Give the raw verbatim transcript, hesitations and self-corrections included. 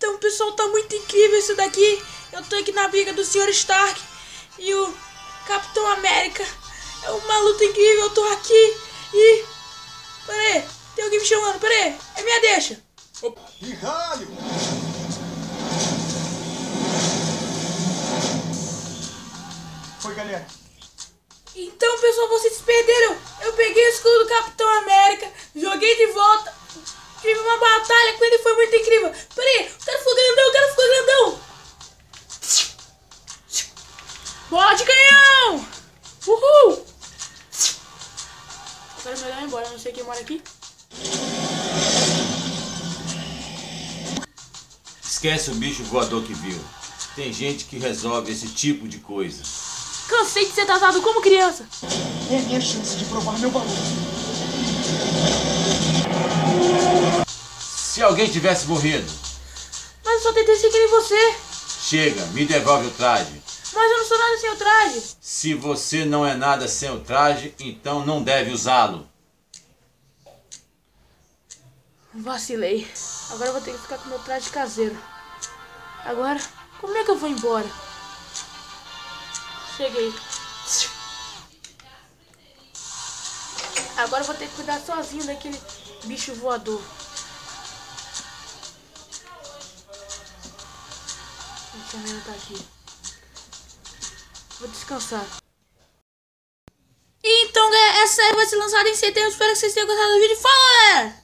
Então, pessoal, tá muito incrível isso daqui. Eu tô aqui na briga do senhor Stark e o Capitão América. É uma luta incrível, eu tô aqui e... Pera aí, tem alguém me chamando, pera aí. É minha deixa. Que raio! Foi, galera. Então, pessoal, vocês perderam. Eu peguei o escudo do Capitão América, joguei de volta, tive uma batalha com ele, foi muito incrível. Peraí, o cara ficou grandão, o cara ficou grandão. Bola de canhão! Uhul! Agora é melhor ir embora, não sei quem mora aqui. Esquece o bicho voador que viu. Tem gente que resolve esse tipo de coisa. Cansei de ser tratado como criança. É a minha chance de provar meu valor. Se alguém tivesse morrido, Mas eu só tentei ser que nem você. chega, me devolve o traje. Mas eu não sou nada sem o traje. Se você não é nada sem o traje, então não deve usá-lo. Vacilei. Agora eu vou ter que ficar com meu traje caseiro. Agora, como é que eu vou embora? Cheguei. Agora eu vou ter que cuidar sozinho daquele bicho voador. Essa menina tá aqui. Vou descansar. Então, galera, essa série vai ser lançada em setembro. Espero que vocês tenham gostado do vídeo. Fala, galera!